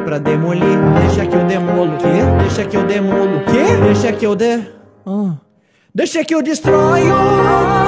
pra demolir. Deixa que eu demolo, quê? Deixa que eu demolo, quê? Deixa que eu Deixa que eu destroio.